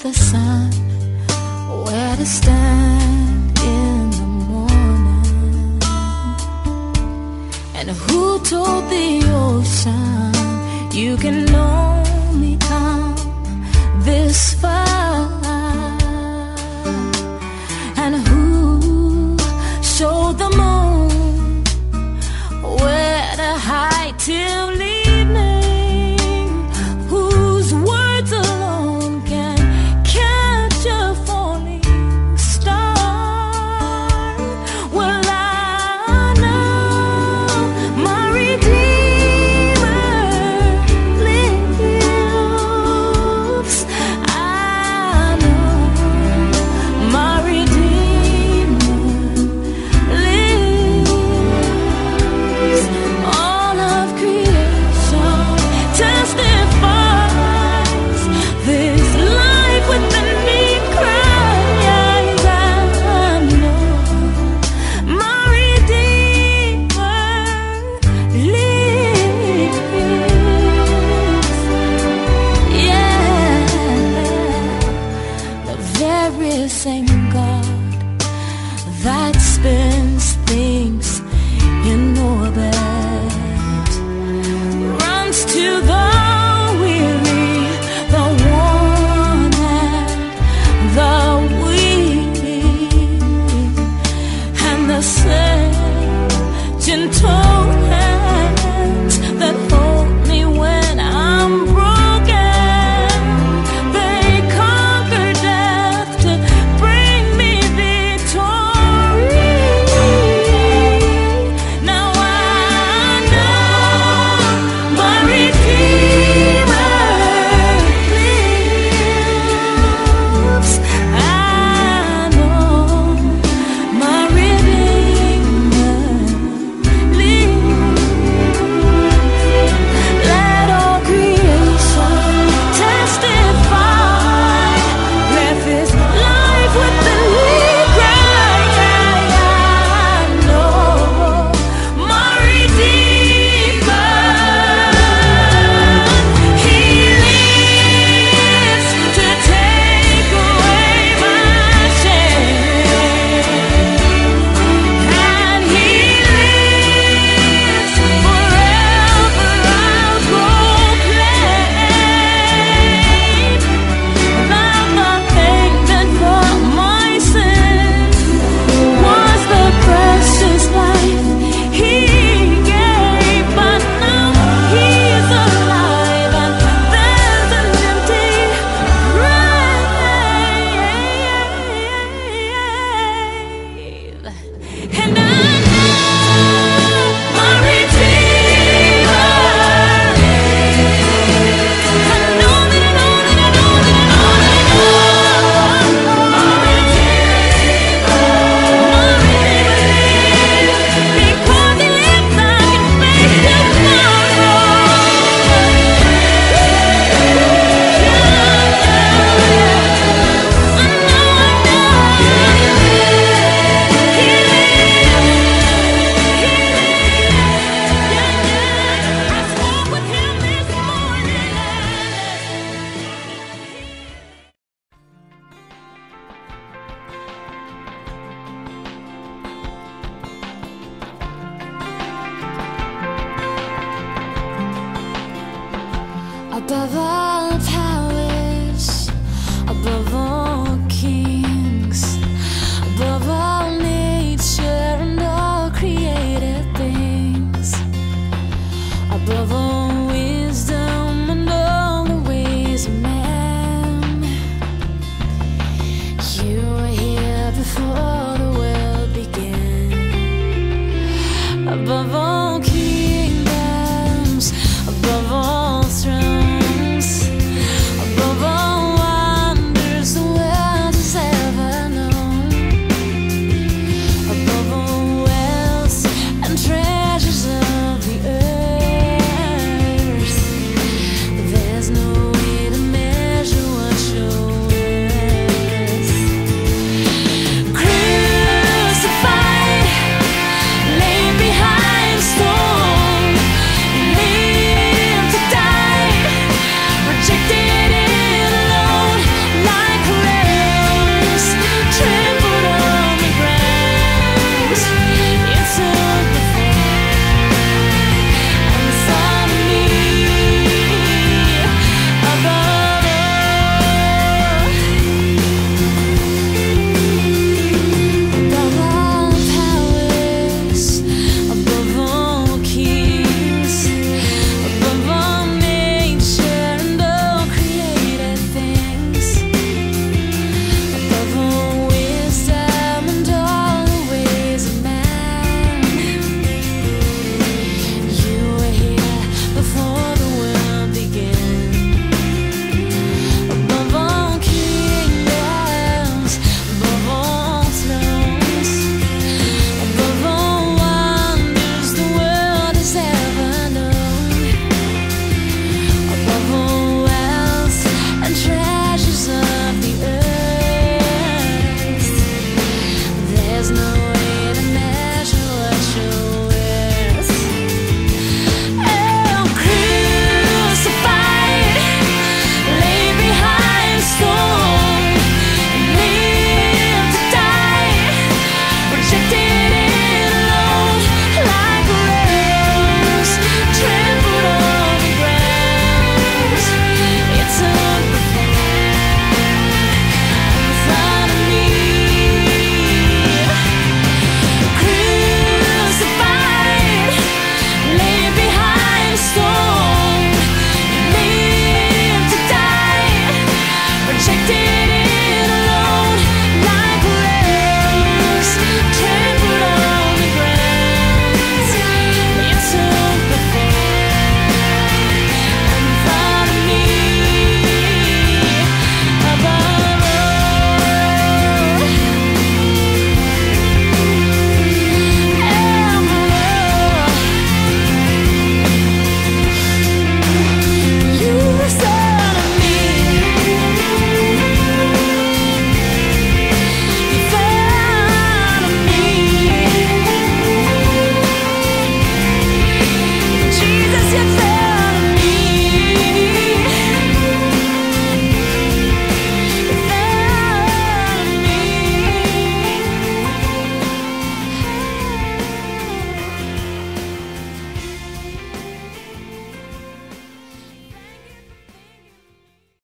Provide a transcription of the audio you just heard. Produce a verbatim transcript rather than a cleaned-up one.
the sun, where to stand in the morning. And who told the ocean you can only come this far? And who showed the moon where to hide till evening? Whose words alone can catch a falling star? Well, I know my Redeemer lives. I know my Redeemer lives. All of creation testifies this life within me cries. I know my Redeemer lives. Yeah, the very same God that spins things in orbit runs to the weary, the worn, and the weak, and the same gentle hands that hold me when I'm broken. They conquer death to bring me victory. Now I know my Redeemer lives. I know my Redeemer lives. Let all creation testify. Let this life within me cry. I know my Redeemer. He lives to take away my shame, and He lives forever. I'll proclaim that the payment for my sin was the precious life He gave. But now He's alive, and there's an empty grave. And I know my Redeemer lives. I know that I know that I know that I know that I know my Redeemer, my Redeemer lives. Because He lives, I can face tomorrow. I know, I know He lives. I spoke with Him this morning. Above all